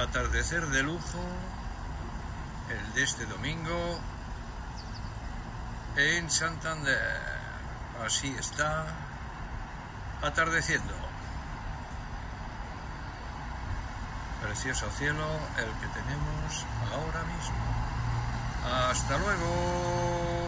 Atardecer de lujo, el de este domingo en Santander. Así está atardeciendo. Precioso cielo el que tenemos ahora mismo. ¡Hasta luego!